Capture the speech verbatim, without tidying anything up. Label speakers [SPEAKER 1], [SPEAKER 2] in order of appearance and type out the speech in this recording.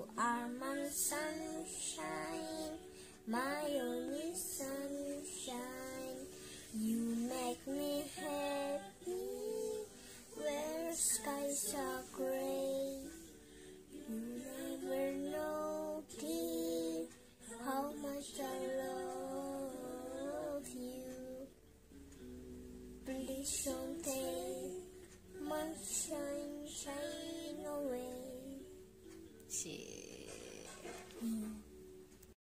[SPEAKER 1] are my sunshine, my only sunshine. You make me happy where skies are gray. You never know, dear, how much I love you. Please show